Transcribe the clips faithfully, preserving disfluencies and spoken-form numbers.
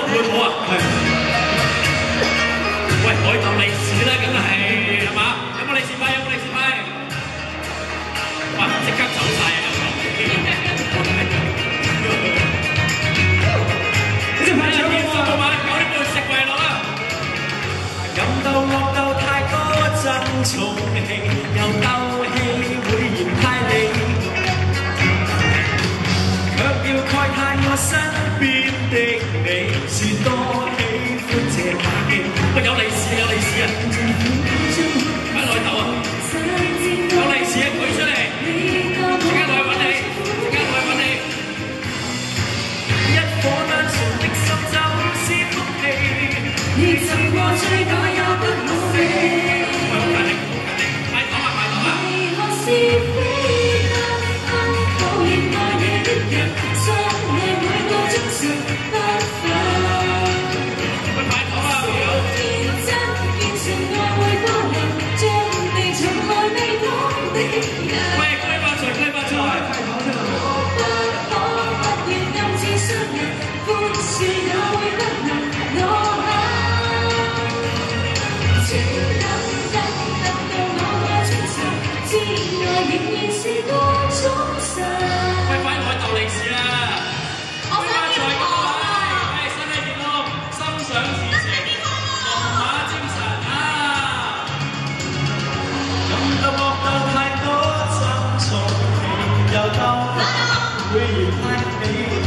會好啊，係。喂，我當利是啦，梗係係嘛？有冇利是派？有冇利是派？哇！即刻走晒啊！你隻牌搶我啊！九點半食圍爐啊！任鬥惡鬥太多爭寵氣，又鬥氣會嫌太利。 卻要慨嘆我身邊的你是多喜歡這把戲。喂，有利是有利是啊！快來頭啊！有利是啊！舉出嚟！即刻落去揾你！即刻落去揾你！一顆單純的心就是福氣，你浸過最大也不老氣。喂，好大力！快講啊！快講啊！會嫌太美，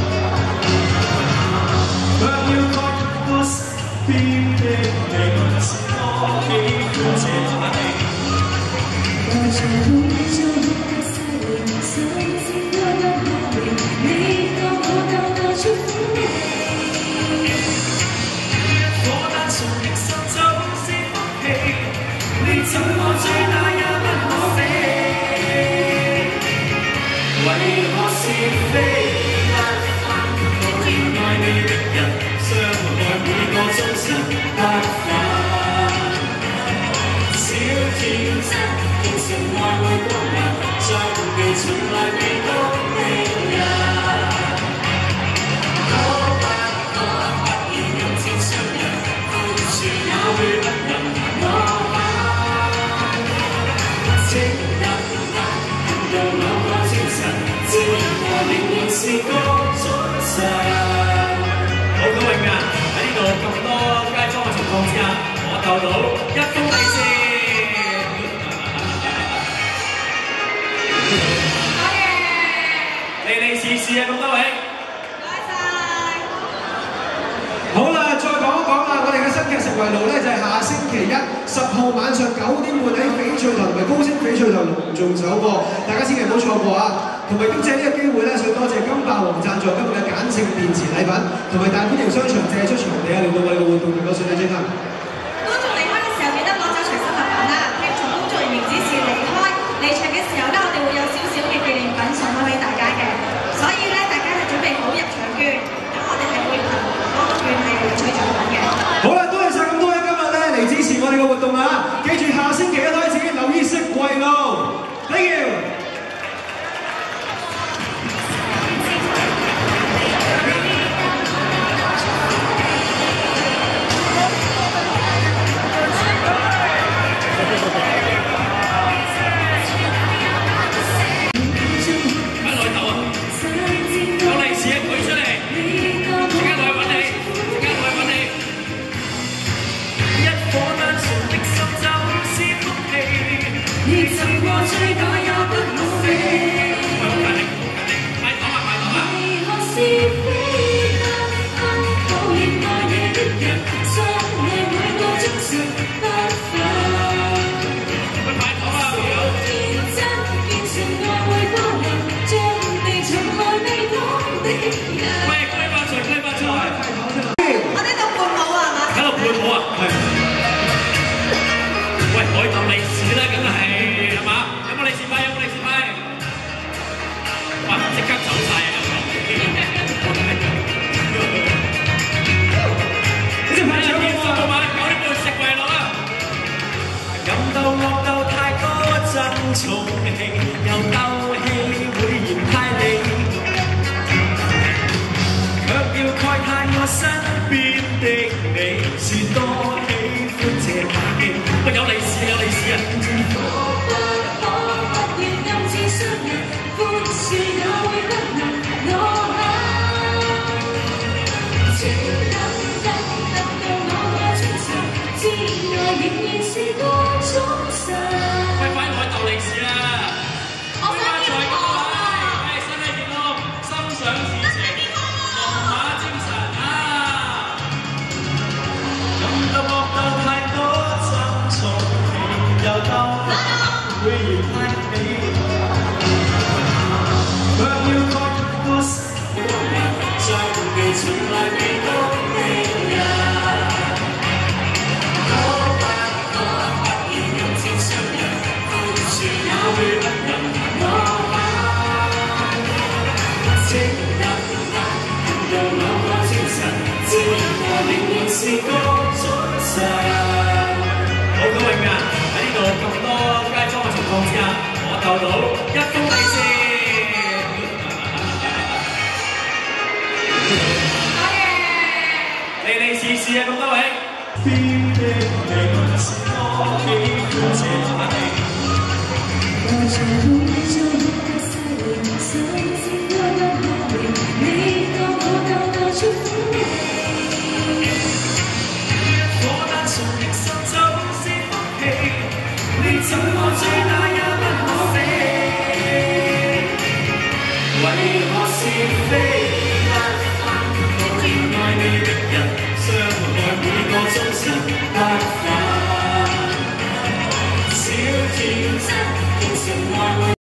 卻要蓋我身邊的你是多喜歡這把戲。我在路上的細微神經都不可憐，你當我鬥鬥出苦氣。一顆單純的心就是福氣，你怎麼最大也不可比。 為何是非不分？個熱愛你的人，傷害每個終身不分。小天真，虔誠愛會光臨，像地從來未到的人。可不可不要用箭傷人？寬恕也會不能我肯。情人眼到某個清晨。 只我仍然是個早晨。好高興啊！喺呢度咁多街坊嘅情況之下，我鬥到一封利是。多謝，利利是是啊！咁多位，唔該晒。 好啦，再講一講啦，我哋嘅新劇食圍爐咧就係下星期一十號晚上九點半喺翡翠台同埋高升翡翠台隆重首播，大家千祈唔好錯過啊！ 同埋今次呢個機會咧，想多謝金霸王贊助今日嘅簡稱電池禮品，同埋大本營商場借出場地啊，令到我哋嘅活動能夠順利進行。 觀眾離開嘅時候記得攞走隨身物品啦，聽從工作人員指示離開。離場嘅時候咧，我哋會有少少嘅紀念品送翻俾大家嘅，所以咧大家係準備好入場券，咁我哋係會憑嗰個券係領取獎品嘅。 好啦，多謝晒咁多位今日咧嚟支持我哋嘅活動啊！記住下星期一開始留意食圍爐 ，thank you。 最大也不老氣。 快講啊！快講啊！ 為何是非不分？討厭愛你的人，相愛每個終成不分。 喂，快講啊！ 天真變成愛會光臨，將地從來未講的人。 喂，恭喜發財！恭喜發財！ 我哋喺度伴舞啊嘛！ 喺度伴舞啊！係。喂，我當利是啦，梗係。 利是派有冇利是派？哇！即刻走晒啊！你隻牌搶我啊！到晚九點半食圍爐啊！任鬥惡鬥太多爭寵氣，又鬥氣會嫌太利，卻要慨嘆我身邊。 邊的你是多喜歡這把戲。喂，有利是有利是啊！ 可不可不要暗自傷人，寬恕也會不能落下。請等等等到我嘅清晨，之外仍然是個早晨。 喂，快啲去鬥利是啦！ 我想健康啊！ 係身體健康，心想事成，龍馬精神啊！感到惡鬥太多爭吵，又鬥會嫌太美。卻要確認我心在未從來未到的人。可不可不要用箭傷人，寬恕也會不能落下。請等等到某個清晨，知我仍然是個早晨。好高興啊！喺呢度咁多街坊嘅情況之下，我鬥到一封利是。利利是是啊，咁多位。邊的你是多喜歡這把戲。 我在路中的細連，甚至都不可憐，你當我鬥鬥出苦氣。 我單純的心就是福氣，你怎麼最大也不可比？為何是非不分，討厭愛你的人，傷害每個終身不分。小天真，竟成愛。